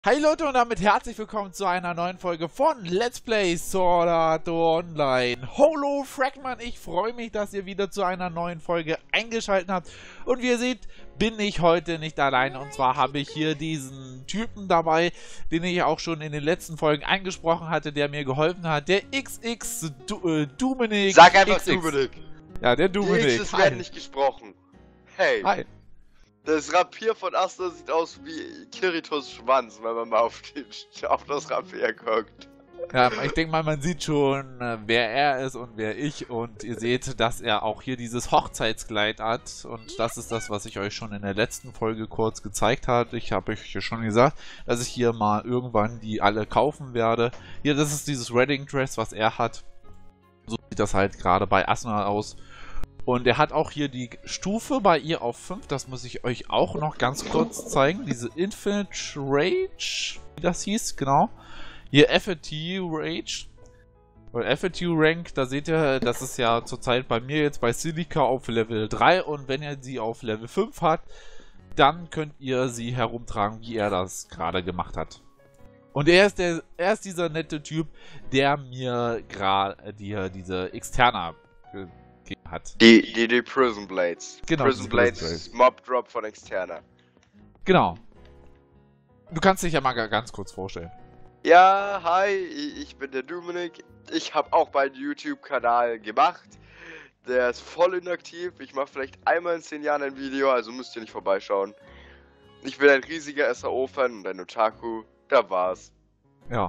Hi Leute und damit herzlich willkommen zu einer neuen Folge von Let's Play Sword Art Online. Hallo Fragman, ich freue mich, dass ihr wieder zu einer neuen Folge eingeschaltet habt. Und wie ihr seht, bin ich heute nicht allein. Und zwar habe ich hier diesen Typen dabei, den ich auch schon in den letzten Folgen angesprochen hatte, der mir geholfen hat. Der XX Dominik. Sag einfach XX. Dominik. Ja, der Dominik. Die X's werden nicht gesprochen. Hey. Hi. Das Rapier von Asta sieht aus wie Kiritos Schwanz, wenn man mal auf das Rapier guckt. Ja, ich denke mal, man sieht schon, wer er ist und wer ich. Und ihr seht, dass er auch hier dieses Hochzeitskleid hat. Und das ist das, was ich euch schon in der letzten Folge kurz gezeigt habe. Ich habe euch ja schon gesagt, dass ich hier mal irgendwann die alle kaufen werde. Hier, das ist dieses Wedding Dress, was er hat. So sieht das halt gerade bei Asuna aus. Und er hat auch hier die Stufe bei ihr auf 5. Das muss ich euch auch noch ganz kurz zeigen. Diese Infinite Rage, wie das hieß, genau. Hier FAT Rage. Oder FAT Rank, da seht ihr, das ist ja zurzeit bei mir jetzt bei Silica auf Level 3. Und wenn ihr sie auf Level 5 hat, dann könnt ihr sie herumtragen, wie er das gerade gemacht hat. Und er ist dieser nette Typ, der mir gerade diese Externa hat. Die Prison Blades. Genau, Prison Blades Mob Drop von Externa. Genau. Du kannst dich ja mal ganz kurz vorstellen. Ja, hi, ich bin der Dominik. Ich habe auch meinen YouTube-Kanal gemacht. Der ist voll inaktiv. Ich mache vielleicht einmal in 10 Jahren ein Video, also müsst ihr nicht vorbeischauen. Ich bin ein riesiger SAO-Fan und ein Otaku. Da war's. Ja.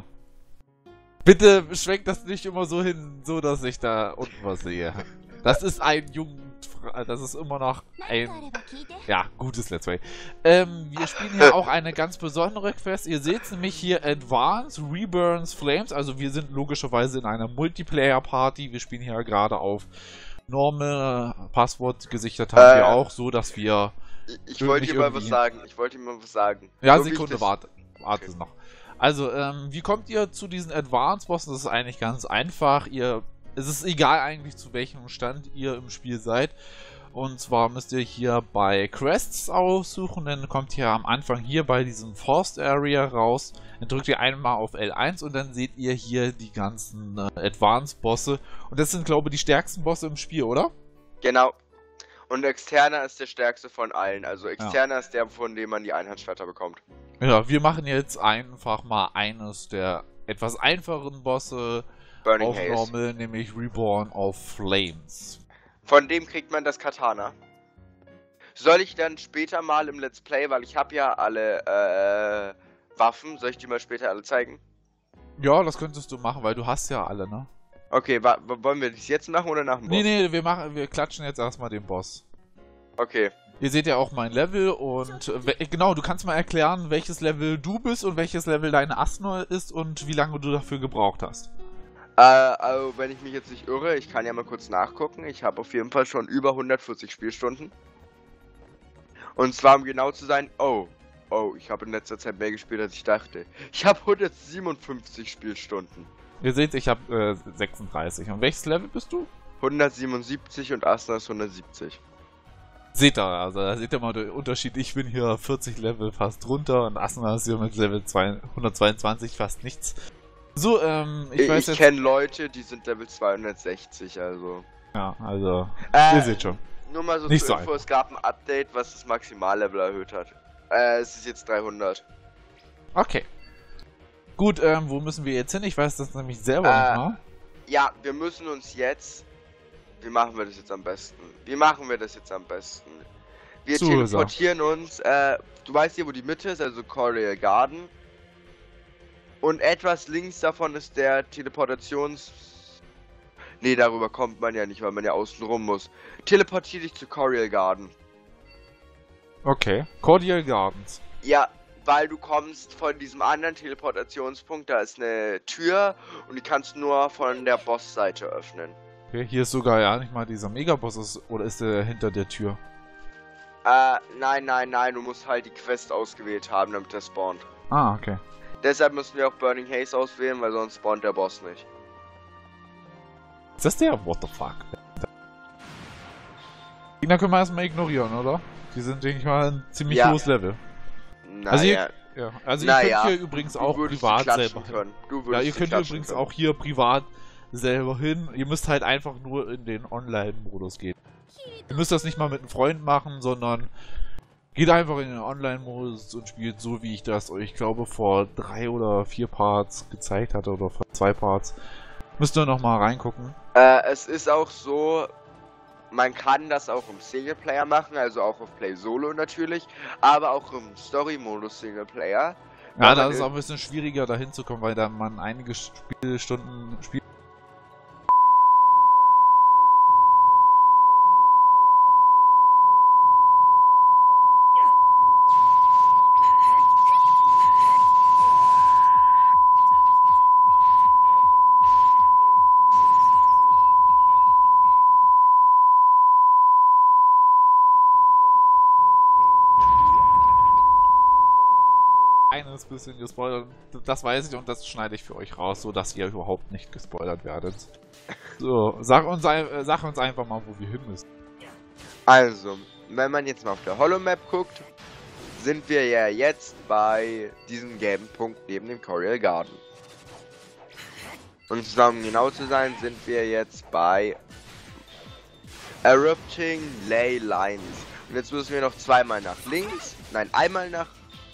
Bitte schwenkt das nicht immer so hin, so dass ich da unten was sehe. Das ist das ist immer noch ein, ja, gutes Let's Play. Wir spielen hier auch eine ganz besondere Quest. Ihr seht nämlich hier Advanced Reburns Flames. Also wir sind logischerweise in einer Multiplayer-Party. Wir spielen hier gerade auf Normal. Passwort gesichert haben wir auch, so dass wir... Ich wollte dir mal was sagen. Ja, so Sekunde, warte okay. Noch. Also, wie kommt ihr zu diesen Advanced Bossen? Das ist eigentlich ganz einfach. Es ist egal eigentlich, zu welchem Stand ihr im Spiel seid. Und zwar müsst ihr hier bei Quests aussuchen, dann kommt ihr am Anfang hier bei diesem Forest Area raus. Dann drückt ihr einmal auf L1 und dann seht ihr hier die ganzen Advanced Bosse. Und das sind, glaube ich, die stärksten Bosse im Spiel, oder? Genau. Und Externa ist der stärkste von allen. Also Externa ist der, von dem man die Einhandschwerter bekommt. Ja, wir machen jetzt einfach mal eines der etwas einfacheren Bosse Burning auf Haze. Normal, nämlich Reborn of Flames. Von dem kriegt man das Katana. Soll ich dann später mal im Let's Play, weil ich habe ja alle Waffen, soll ich die mal später alle zeigen? Ja, das könntest du machen, weil du hast ja alle, ne? Okay, wollen wir das jetzt machen oder nach dem Boss? Nee, wir klatschen jetzt erstmal den Boss. Okay. Ihr seht ja auch mein Level und genau, du kannst mal erklären, welches Level du bist und welches Level deine Asuna ist und wie lange du dafür gebraucht hast. Also wenn ich mich jetzt nicht irre, ich kann ja mal kurz nachgucken. Ich habe auf jeden Fall schon über 140 Spielstunden. Und zwar, um genau zu sein, ich habe in letzter Zeit mehr gespielt, als ich dachte. Ich habe 157 Spielstunden. Ihr seht, ich habe 36. Und welches Level bist du? 177 und Asuna ist 170. Seht ihr, also da seht ihr mal den Unterschied. Ich bin hier 40 Level fast runter und Asuna ist hier mit Level 122 fast nichts. So, ich kenne Leute, die sind Level 260, also. Ja, also, ihr seht schon. Nur mal so nicht zur so Info, es gab ein Update, was das Maximallevel erhöht hat. Es ist jetzt 300. Okay. Gut, wo müssen wir jetzt hin? Ich weiß das nämlich selber nicht mal. Ja, wir müssen uns jetzt... Wie machen wir das jetzt am besten? Wir teleportieren uns, du weißt hier, wo die Mitte ist, also Coral Garden. Und etwas links davon ist der Nee, darüber kommt man ja nicht, weil man ja außen rum muss. Teleportier dich zu Coral Garden. Okay, Cordial Gardens. Ja, weil du kommst von diesem anderen Teleportationspunkt, da ist eine Tür und die kannst du nur von der Bossseite öffnen. Okay, hier ist sogar ja nicht mal dieser Megaboss, oder ist der hinter der Tür? Nein, du musst halt die Quest ausgewählt haben, damit der spawnt. Ah, okay. Deshalb müssen wir auch Burning Haze auswählen, weil sonst spawnt der Boss nicht. Ist das der? What the fuck? Gegner können wir erstmal ignorieren, oder? Die sind, denke ich mal, ein ziemlich hohes Level. Naja. Also Ja, also ihr Naja, könnt hier übrigens auch würdest privat die klatschen selber hin. können. Du Ja, würdest ihr die könnt klatschen übrigens können. auch hier privat selber hin. Ihr müsst halt einfach nur in den Online-Modus gehen. Ihr müsst das nicht mal mit einem Freund machen, sondern geht einfach in den Online-Modus und spielt so, wie ich das euch, glaube, vor 3 oder 4 Parts gezeigt hatte oder vor 2 Parts. Müsst ihr nochmal reingucken. Es ist auch so, man kann das auch im Singleplayer machen, also auch auf Play Solo natürlich, aber auch im Story-Modus Singleplayer. Ja, da ist es auch ein bisschen schwieriger, da hinzukommen, weil da man einige Spielstunden spielt. Eines bisschen gespoilert. Das weiß ich und das schneide ich für euch raus, so dass ihr überhaupt nicht gespoilert werdet. So, sag uns einfach mal, wo wir hin müssen. Also, wenn man jetzt mal auf der Holomap guckt, sind wir ja jetzt bei diesem gelben Punkt neben dem Coral Garden. Und um genau zu sein, sind wir jetzt bei Erupting Ley Lines. Und jetzt müssen wir noch zweimal nach links, nein, einmal nach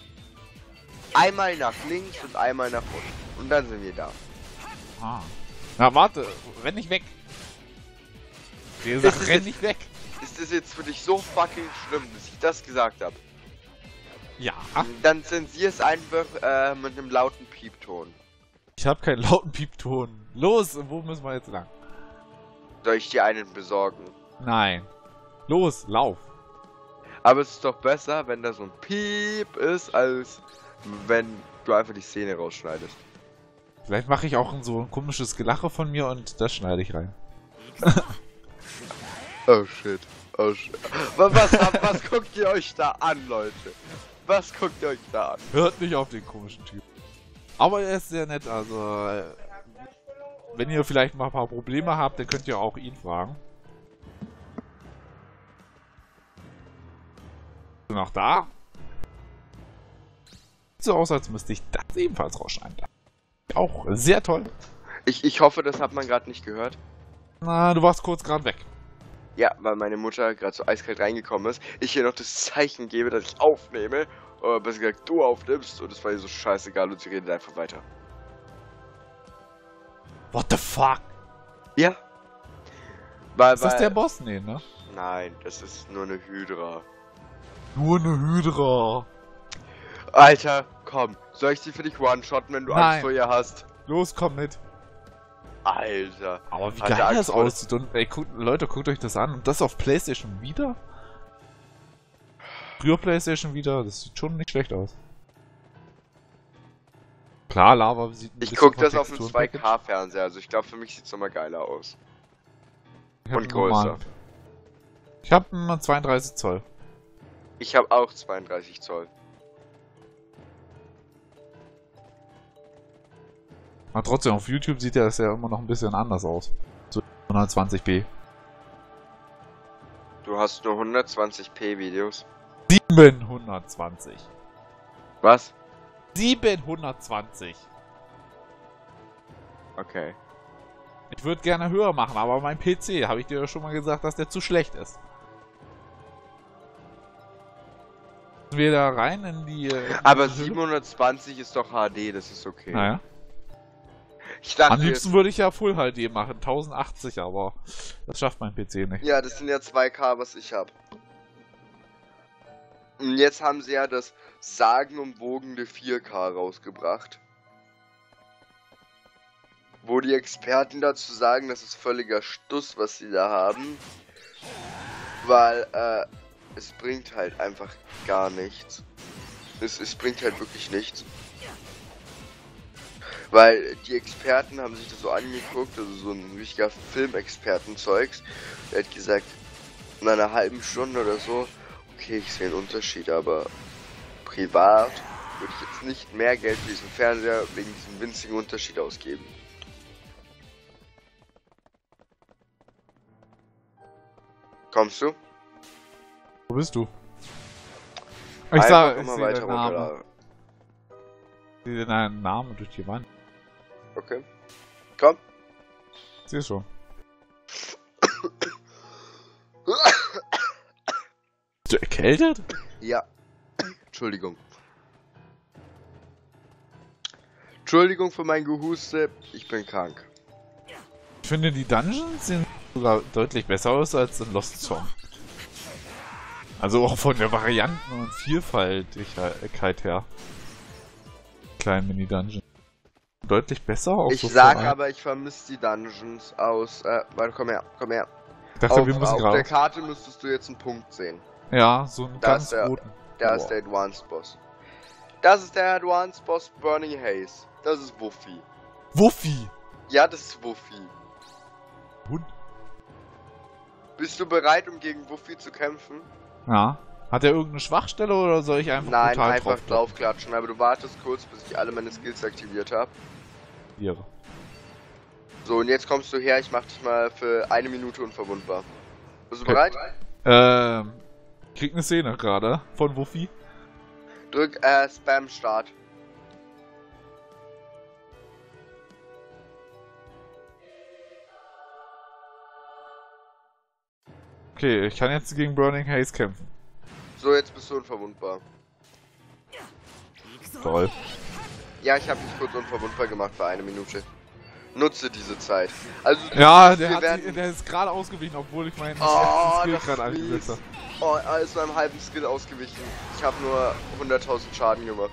links und einmal nach unten. Und dann sind wir da. Ah. Na warte, renn nicht weg. Wie gesagt, renn nicht weg. Ist das jetzt für dich so fucking schlimm, dass ich das gesagt habe? Ja. Dann zensier es einfach mit einem lauten Piepton. Ich habe keinen lauten Piepton. Los, wo müssen wir jetzt lang? Soll ich dir einen besorgen? Nein. Los, lauf. Aber es ist doch besser, wenn da so ein Piep ist, als wenn du einfach die Szene rausschneidest. Vielleicht mache ich auch so ein komisches Gelache von mir und das schneide ich rein. Oh shit. Oh shit. Was guckt ihr euch da an, Leute? Was guckt ihr euch da an? Hört nicht auf den komischen Typ. Aber er ist sehr nett, also wenn ihr vielleicht mal ein paar Probleme habt, dann könnt ihr auch ihn fragen. Bist du noch da? Sieht so aus, als müsste ich das ebenfalls rausschneiden. Auch sehr toll. Ich hoffe, das hat man gerade nicht gehört. Na, du warst kurz gerade weg. Ja, weil meine Mutter gerade so eiskalt reingekommen ist. Ich hier noch das Zeichen gebe, dass ich aufnehme. Oder besser gesagt, du aufnimmst. Und es war ihr so scheißegal und sie redet einfach weiter. What the fuck? Ja. Ist das der Boss? Nee, ne? Nein, das ist nur eine Hydra. Nur eine Hydra. Alter, komm. Soll ich sie für dich one-shotten, wenn du Nein. Angst vor ihr hast? Los, komm mit. Alter. Aber wie Hat er geil Angst das vor- aussieht. Und ey, Leute, guckt euch das an. Und das auf PlayStation wieder? Früher PlayStation wieder, das sieht schon nicht schlecht aus. Klar, Lava sieht ein Ich bisschen guck von das auf dem Texturen- 2K-Fernseher, also ich glaube, für mich sieht's nochmal geiler aus. Ich hab Und einen größer. normalen. Ich hab einen 32 Zoll. Ich habe auch 32 Zoll. Aber trotzdem, auf YouTube sieht das ja immer noch ein bisschen anders aus. So 120p. Du hast nur 120p Videos. 720. Was? 720. Okay. Ich würde gerne höher machen, aber mein PC, habe ich dir ja schon mal gesagt, dass der zu schlecht ist. Müssen wir da rein in die... Aber die Hülle? 720 ist doch HD, das ist okay. Naja. Ich dachte Am liebsten würde ich ja Full HD machen, 1080, aber das schafft mein PC nicht. ja, das sind ja 2K, was ich habe. Und jetzt haben sie ja das sagenumwogene 4K rausgebracht. Wo die Experten dazu sagen, das ist völliger Stuss, was sie da haben. Weil, es bringt halt einfach gar nichts. Es bringt halt wirklich nichts. Weil die Experten haben sich das so angeguckt, also so ein richtiger Filmexperten-Zeugs. Der hat gesagt, in einer halben Stunde oder so, okay, ich sehe einen Unterschied, aber privat würde ich jetzt nicht mehr Geld für diesen Fernseher wegen diesem winzigen Unterschied ausgeben. Kommst du? Wo bist du? Ich Einfach sag, ich immer sehe weiter deinen Namen. runterladen. Sieh dir deinen Namen durch die Wand. Okay. Komm. Siehst schon. Bist du erkältet? Ja. Entschuldigung. Entschuldigung für mein Gehuste, ich bin krank. Ich finde, die Dungeons sehen sogar deutlich besser aus als in Lost Song. Also auch von der Varianten- und Vielfaltigkeit her. Kleinen Mini-Dungeon. Deutlich besser auch Ich so sag für ein- aber, ich vermisse die Dungeons aus. Warte, komm her, komm her. Ich dachte, Auf, wir müssen auf der gerade. Karte müsstest du jetzt einen Punkt sehen. Ja, so einen Da ganz ist der- roten. Da ist der Advanced Boss. Das ist der Advanced Boss Burning Haze. Das ist Wuffy. Wuffi! Ja, das ist Wuffy. Hund. Bist du bereit, um gegen Wuffy zu kämpfen? Ja. Hat er irgendeine Schwachstelle oder soll ich einfach Nein, brutal einfach draufklatschen? draufklatschen, aber du wartest kurz, bis ich alle meine Skills aktiviert habe. Hier. So, und jetzt kommst du her, ich mach dich mal für 1 Minute unverwundbar. Bist du Okay. bereit? Krieg eine Szene gerade von Wuffi. Drück Spam Start. Okay, ich kann jetzt gegen Burning Haze kämpfen. So, jetzt bist du unverwundbar. Toll. Ja, ich habe dich kurz unverwundbar gemacht für 1 Minute. Nutze diese Zeit. Also, Ja, wir der ist gerade ausgewichen, obwohl ich meinen Oh, Skill das gerade ist eingesetzt mies. habe. Oh, er ist beim halben Skill ausgewichen. Ich habe nur 100.000 Schaden gemacht.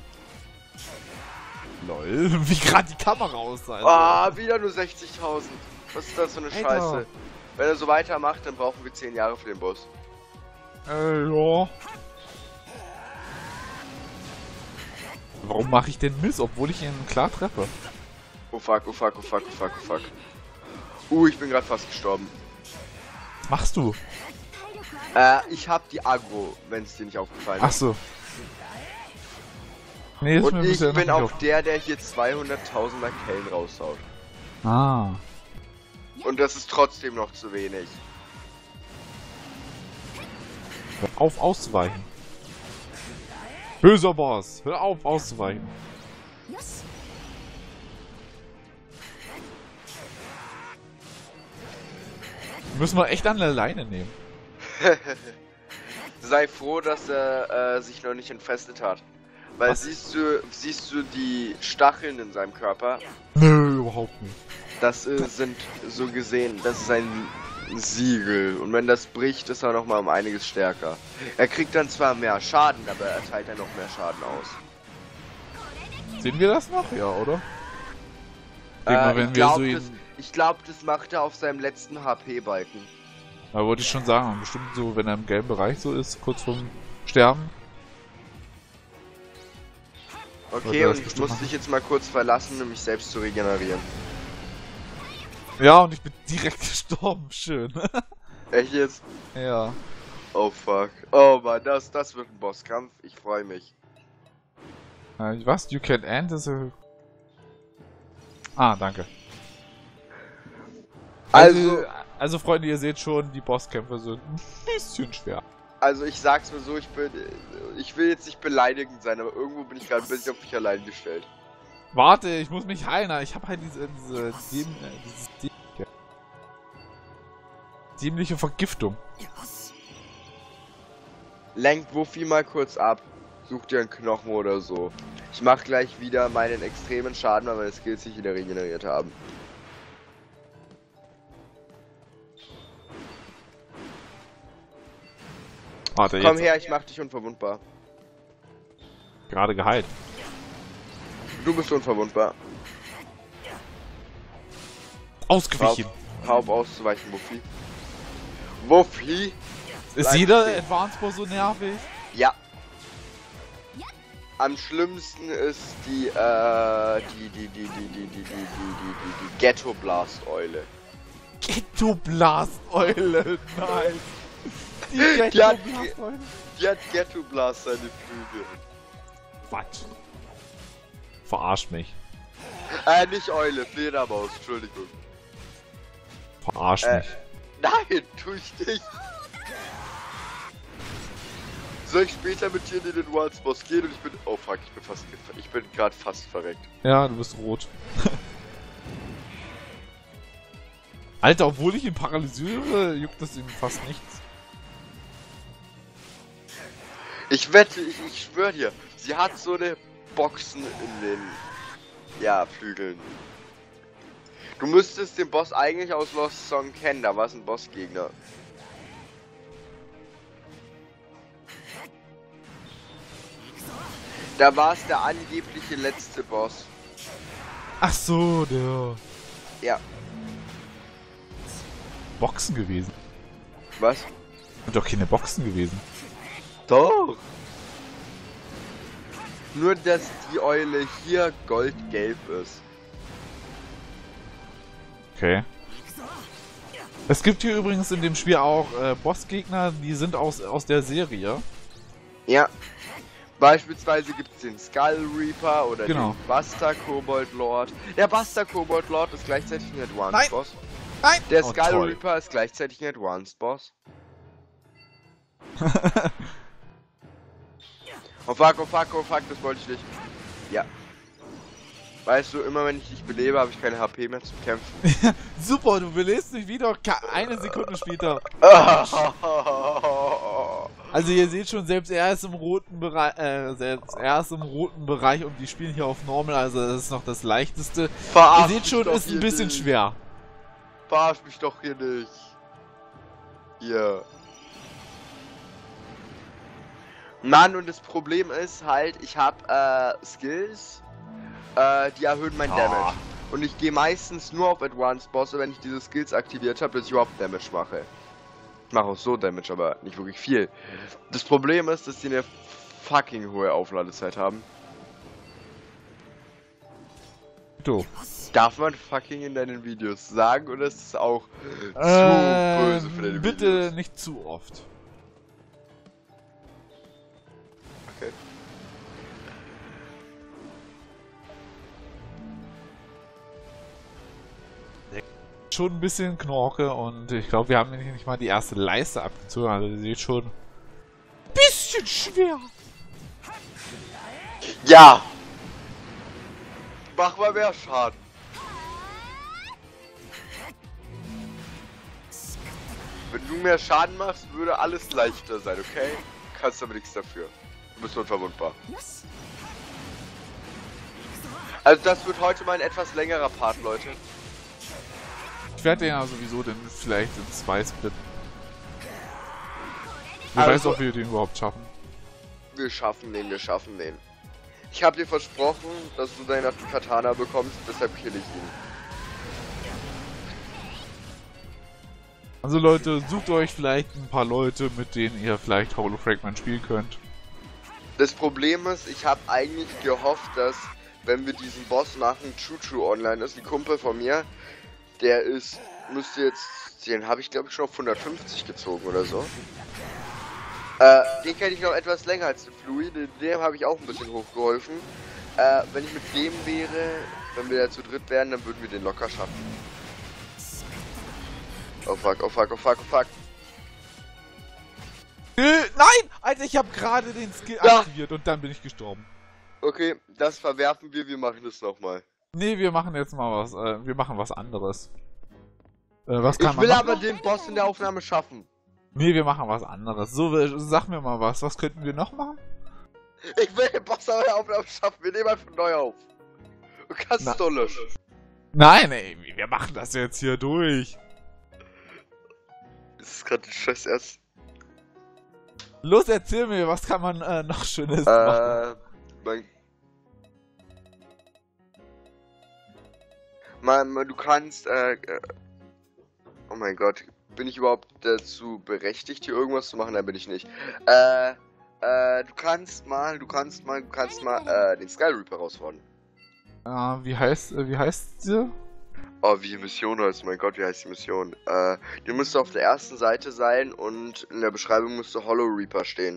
Lol, wie gerade die Kamera aussah. Ah, wieder nur 60.000. Was ist das für eine Alter. Scheiße? Wenn er so weitermacht, dann brauchen wir 10 Jahre für den Boss. Ja. Warum mache ich denn Miss, obwohl ich ihn klar treffe? Oh fuck, oh fuck, oh fuck, oh fuck, oh fuck. Ich bin gerade fast gestorben. Was machst du? Ich hab die Aggro, wenn es dir nicht aufgefallen Ach ist. so. Nee, ist Und mir ich bisher noch bin nicht auch der hier 200.000er Kellen raushaut. Ah. Und das ist trotzdem noch zu wenig. Hör auf auszuweichen. Böser Boss, hör auf auszuweichen. Müssen wir echt an der Leine nehmen. Sei froh, dass er sich noch nicht entfestet hat. Weil Was? siehst du die Stacheln in seinem Körper? Nö, überhaupt nicht. Das sind so gesehen, das ist ein Siegel. Und wenn das bricht, ist er nochmal um einiges stärker. Er kriegt dann zwar mehr Schaden, aber er teilt dann noch mehr Schaden aus. Sehen wir das noch? Ja, oder? Denk mal, wenn wir so ihn... Ich glaube, das macht er auf seinem letzten HP-Balken. Da wollte ich schon sagen, bestimmt so, wenn er im gelben Bereich so ist, kurz vorm Sterben. Okay, das und ich bestimmt muss machen. dich jetzt mal kurz verlassen, um mich selbst zu regenerieren. Ja, und ich bin direkt gestorben. Schön. Echt jetzt? Ja. Oh fuck. Oh Mann, das wird ein Bosskampf. Ich freue mich. Was? You can end this... Ah, danke. Also Freunde, ihr seht schon, die Bosskämpfe sind ein bisschen schwer. Also ich sag's mir so, ich will jetzt nicht beleidigend sein, aber irgendwo bin ich gerade ein bisschen auf mich allein gestellt. Warte, ich muss mich heilen. Ich habe halt diese dämliche Vergiftung. Lenk Wuffy mal kurz ab. Such dir einen Knochen oder so. Ich mach gleich wieder meinen extremen Schaden, weil meine Skills sich wieder regeneriert haben. Warte, Komm jetzt her, ich mach dich unverwundbar. gerade geheilt. Du bist unverwundbar. Ausgewichen. Hau auf auszuweichen, Wuffy. Wuffy? Ist Bleib jeder stehen. Advanced Boss so nervig? Ja. Am schlimmsten ist die Ghetto Blast Eule. Ghetto Blast Eule, nein. Die Ghetto Ja, Blast Eule. Die hat Ghetto Blast seine Flügel. Quatsch. Verarsch mich. Nicht Eule, Fledermaus, Entschuldigung. Verarsch mich. Nein, tu ich nicht. Soll ich später mit dir in den World's Boss gehen und ich bin... Oh fuck, ich bin gerade fast verreckt. Ja, du bist rot. Alter, obwohl ich ihn paralysiere, juckt das ihm fast nichts. Ich wette, ich schwöre dir, sie hat so eine Boxen in den... Ja, Flügeln. Du müsstest den Boss eigentlich aus Lost Song kennen, da war es ein Bossgegner. Da war es der angebliche letzte Boss. Ach so, der... Ja. Boxen gewesen. Was? Sind doch keine Boxen gewesen. Doch. Nur, dass die Eule hier goldgelb ist. Okay. Es gibt hier übrigens in dem Spiel auch Bossgegner, die sind aus der Serie. Ja. Beispielsweise gibt es den Skull Reaper oder Genau. den Buster Kobold Lord. Der Buster Kobold Lord ist gleichzeitig ein Advanced Nein. Boss. Nein! Der Oh, Skull toll. Reaper ist gleichzeitig ein Advanced Boss. Oh fuck, oh fuck, oh fuck, das wollte ich nicht. Ja. Weißt du, immer wenn ich dich belebe, habe ich keine HP mehr zum Kämpfen. Super, du belebst mich wieder eine Sekunde später. Also ihr seht schon, selbst er ist im roten Bereich, und die spielen hier auf Normal, also das ist noch das leichteste. Verarsch Ihr seht schon, mich ist doch ein bisschen hier nicht. schwer. Verarsch mich doch hier nicht. Hier. Mann, und das Problem ist halt, ich habe Skills, die erhöhen mein Damage. Und ich gehe meistens nur auf Advanced Bosse, wenn ich diese Skills aktiviert habe, dass ich überhaupt Damage mache. Ich mache auch so Damage, aber nicht wirklich viel. Das Problem ist, dass die eine fucking hohe Aufladezeit haben. Du. Darf man fucking in deinen Videos sagen, oder ist es auch zu böse für deine bitte Videos? nicht zu oft. Okay. Schon ein bisschen Knorke und ich glaube, wir haben nicht mal die erste Leiste abgezogen, also ihr seht schon. Bisschen schwer. Ja! Mach mal mehr Schaden. Wenn du mehr Schaden machst, würde alles leichter sein, okay? Kannst aber nichts dafür. Du bist unverwundbar. Also das wird heute mal ein etwas längerer Part, Leute. Ich werde den ja sowieso dann vielleicht in 2 splitten. Ich Also- weiß, ob wir den überhaupt schaffen. Wir schaffen den, wir schaffen den. Ich habe dir versprochen, dass du deinen Katana bekommst, deshalb kill ich ihn. Also Leute, sucht euch vielleicht ein paar Leute, mit denen ihr vielleicht Hollow Fragment spielen könnt. Das Problem ist, ich habe eigentlich gehofft, dass, wenn wir diesen Boss machen, Chuchu online ist, die Kumpel von mir, der ist, müsste jetzt, den habe ich glaube ich schon auf 150 gezogen oder so. Den kenne ich noch etwas länger als den Fluid, dem habe ich auch ein bisschen hochgeholfen. Wenn ich mit dem wäre, wenn wir da zu dritt wären, dann würden wir den locker schaffen. Oh fuck, oh fuck, oh fuck, oh fuck. Nein! Alter, ich habe gerade den Skill Ja. aktiviert und dann bin ich gestorben. Okay, das verwerfen wir machen das nochmal. Nee, wir machen jetzt mal was, wir machen was anderes. Was kann Ich man will machen? aber den Boss in der Aufnahme schaffen. Nee, wir machen was anderes. So, sag mir mal was könnten wir noch machen? Ich will den Boss in der Aufnahme schaffen, wir nehmen einfach neu auf. Du kannst es doch löschen. Nein, ey, wir machen das jetzt hier durch. Das ist gerade ein Scheiß erst. Los, erzähl mir, was kann man noch Schönes machen? Du kannst, oh mein Gott, bin ich überhaupt dazu berechtigt, hier irgendwas zu machen? Nein, bin ich nicht. Du kannst mal den Sky Reaper rausfordern. Wie heißt sie? Oh, wie Mission heißt, mein Gott, wie heißt die Mission? Die müsste auf der ersten Seite sein und in der Beschreibung müsste Hollow Reaper stehen.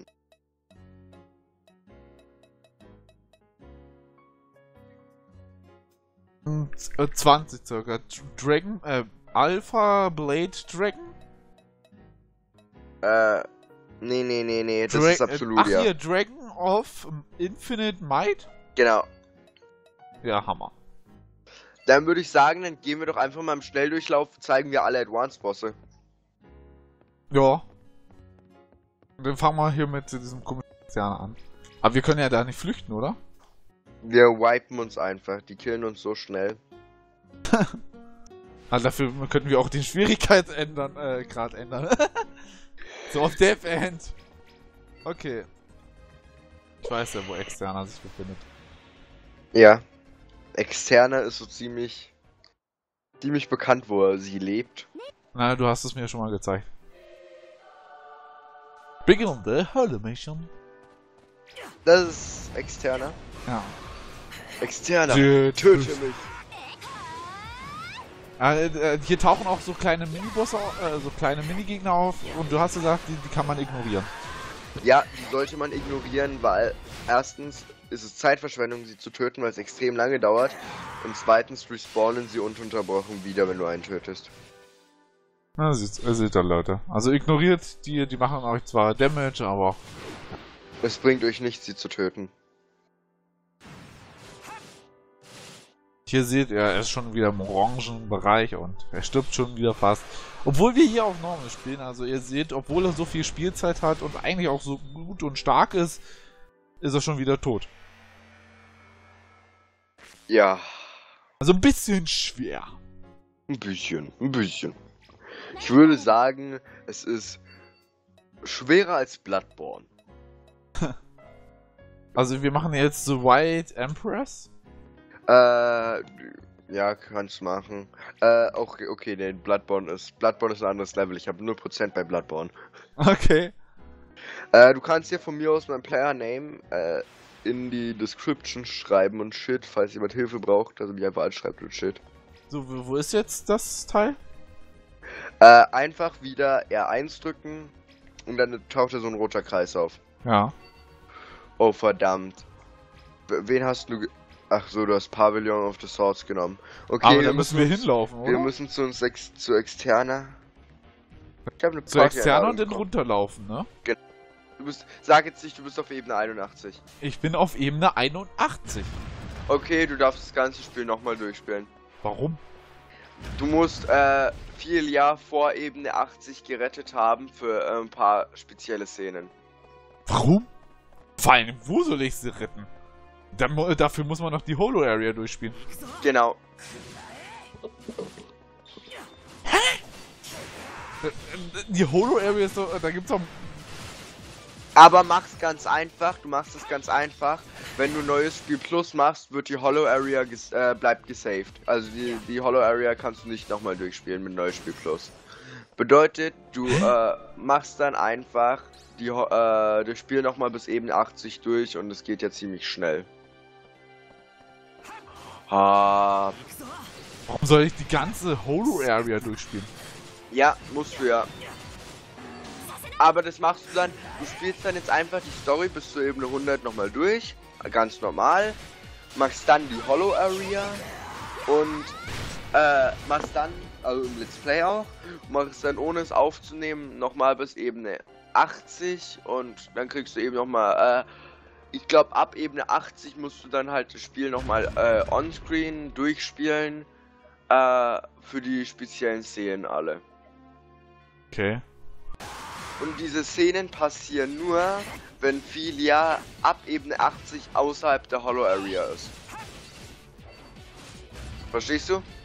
Hm, 20 circa. Dragon, Alpha Blade Dragon? Nee, das ist absolut, ja. Hier, Dragon of Infinite Might? Genau. Ja, Hammer. Dann würde ich sagen, dann gehen wir doch einfach mal im Schnelldurchlauf, zeigen wir alle Advanced-Bosse. Ja. Und dann fangen wir hier mit diesem Kommissioner an. Aber wir können ja da nicht flüchten, oder? Wir wipen uns einfach, die killen uns so schnell. Also dafür könnten wir auch den Schwierigkeitsgrad ändern. So auf Death End. Okay. Ich weiß ja, wo Externer sich befindet. Ja. Externer ist so ziemlich bekannt, wo sie lebt. Na, du hast es mir schon mal gezeigt. Begin the Holo Mission. Das ist Externer. Ja. Externer, Töte mich. Hier tauchen auch so kleine Minibosse, so kleine Minigegner auf und du hast gesagt, die kann man ignorieren. Ja, die sollte man ignorieren, weil erstens ist es Zeitverschwendung, sie zu töten, weil es extrem lange dauert. Und zweitens respawnen sie ununterbrochen wieder, wenn du einen tötest. Na, seht ihr, Leute. Also ignoriert die machen euch zwar Damage, aber... Es bringt euch nichts, sie zu töten. Hier seht ihr, er ist schon wieder im orangen Bereich und er stirbt schon wieder fast. Obwohl wir hier auf Normal spielen, also ihr seht, obwohl er so viel Spielzeit hat und eigentlich auch so gut und stark ist, ist er schon wieder tot. Ja. Also ein bisschen schwer. Ein bisschen. Ich würde sagen, es ist schwerer als Bloodborne. Also wir machen jetzt The White Empress. Ja, kannst machen. Okay, nee, Bloodborne ist ein anderes Level. Ich habe 0% bei Bloodborne. Okay. Du kannst dir von mir aus mein Player Name in die Description schreiben und Shit, falls jemand Hilfe braucht, also mich einfach anschreibt und Shit. So, wo ist jetzt das Teil? Einfach wieder R1 drücken und dann taucht da so ein roter Kreis auf. Ja. Oh verdammt. Wen hast du... Ach so, du hast Pavilion of the Swords genommen. Okay, aber da müssen wir hinlaufen, oder? Wir müssen zu Externer. Ich habe eine Zu Externer und dann runterlaufen, ne? Genau. Sag jetzt nicht, du bist auf Ebene 81. Ich bin auf Ebene 81. Okay, du darfst das ganze Spiel nochmal durchspielen. Warum? Du musst 4 Jahre vor Ebene 80 gerettet haben für ein paar spezielle Szenen. Warum? Vor allem, wo soll ich sie retten? Dafür muss man noch die Holo-Area durchspielen. Genau. Hä? Die Holo-Area ist so, da gibt's doch... Aber mach's ganz einfach, du machst es ganz einfach. Wenn du neues Spiel Plus machst, wird die Holo-Area bleibt gesaved. Also die Holo-Area kannst du nicht nochmal durchspielen mit neues Spiel Plus. Bedeutet, du machst dann einfach das Spiel nochmal bis Ebene 80 durch und es geht ja ziemlich schnell. Warum soll ich die ganze Holo-Area durchspielen? Ja, musst du ja. Aber das machst du dann, du spielst dann jetzt einfach die Story bis zur Ebene 100 nochmal durch, ganz normal, machst dann die Holo-Area und machst dann, also im Let's Play auch, machst dann ohne es aufzunehmen nochmal bis Ebene 80 und dann kriegst du eben nochmal, ich glaube ab Ebene 80 musst du dann halt das Spiel nochmal onscreen durchspielen, für die speziellen Szenen alle. Okay. Und diese Szenen passieren nur, wenn Filia ab Ebene 80 außerhalb der Holo Area ist. Verstehst du?